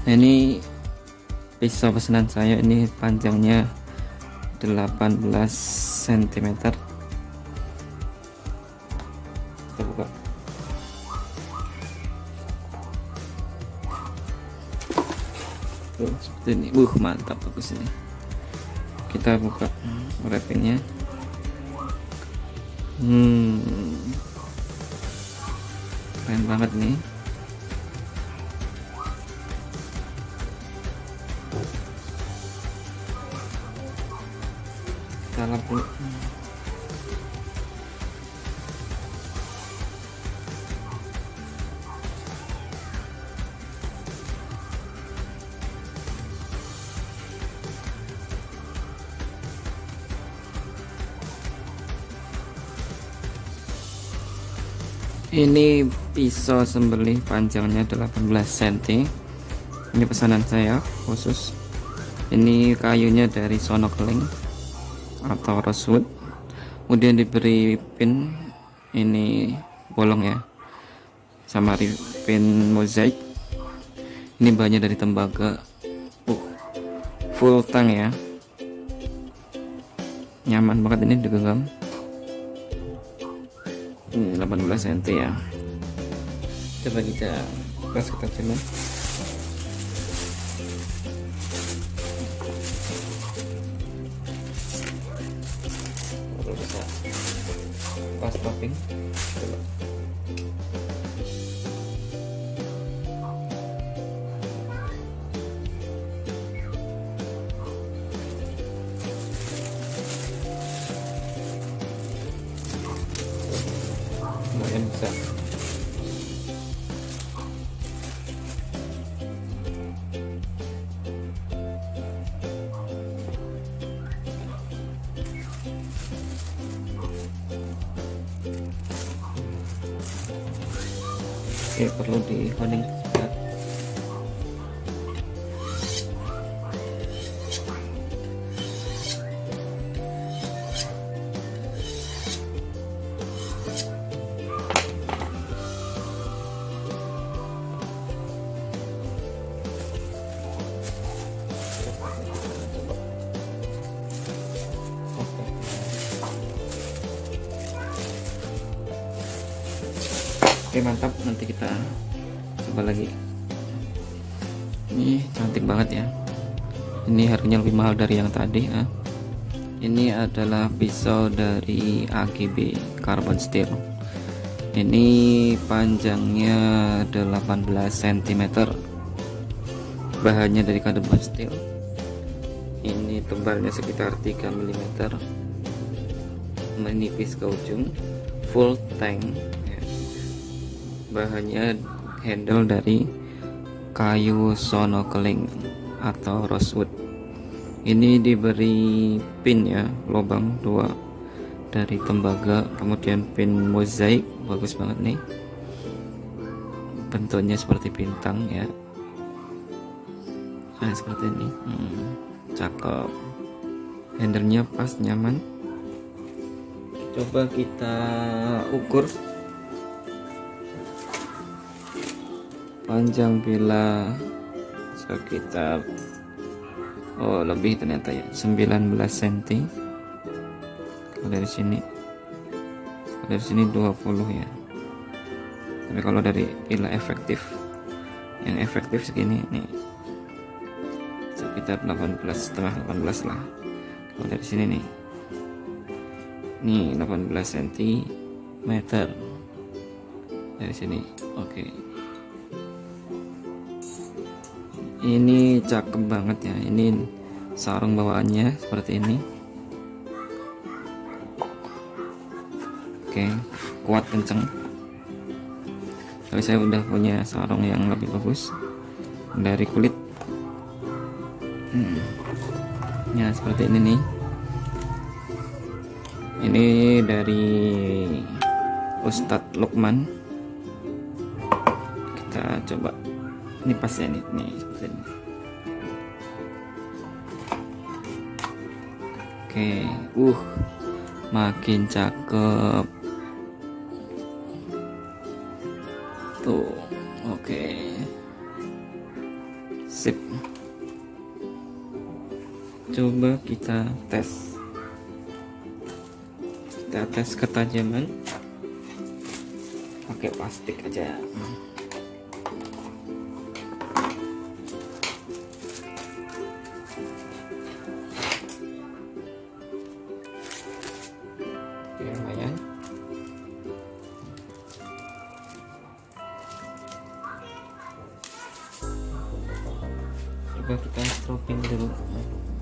Nah, ini pisau pesanan saya, ini panjangnya 18 cm. Kita buka. Tuh, seperti ini. Mantap, bagus ini. Kita buka wrappingnya. Keren banget nih. Kita lap dulu. Ini pisau sembelih panjangnya 18 cm. Ini pesanan saya khusus. Ini kayunya dari sono keling atau rosewood. Kemudian diberi pin ini bolong ya, sama pin mozaik. Ini bahannya dari tembaga. Full tang ya. Nyaman banget ini digenggam. 18 cm ya. Coba kita pas ketajaman. Baru bisa pas topping. Coba. Lumayan bisa. Oke, perlu di coding sebentar. Oke, mantap. Nanti kita coba lagi. Ini cantik banget ya. Ini harganya lebih mahal dari yang tadi ya. Ini adalah pisau dari AGB Carbon Steel. Ini panjangnya 18 cm. Bahannya dari carbon steel. Ini tebalnya sekitar 3 mm. Menipis ke ujung. Full tank. Bahannya handle dari kayu sono keling atau rosewood. Ini diberi pin ya, lubang 2 dari tembaga, kemudian pin mozaik. Bagus banget nih, bentuknya seperti bintang ya. Nah, seperti ini. Cakep. Handlenya pas, nyaman. Coba kita ukur. Panjang bila sekitar lebih ternyata ya, 19 cm. Kalau dari sini 20 ya. Tapi kalau dari bila efektif, yang efektif segini nih, sekitar 18,5 lah. Kalau dari sini nih 18 cm dari sini. Oke. Ini cakep banget ya. Ini sarung bawaannya seperti ini. Oke, kuat, kenceng. Tapi saya udah punya sarung yang lebih bagus dari kulit. Ya, seperti ini nih. Ini dari Ustadz Lukman. Kita coba. Ini pas ya nih seperti ini. Oke, makin cakep tuh. Oke, Coba kita tes ketajaman pakai plastik aja. Oke, lumayan. Coba kita stropin dulu.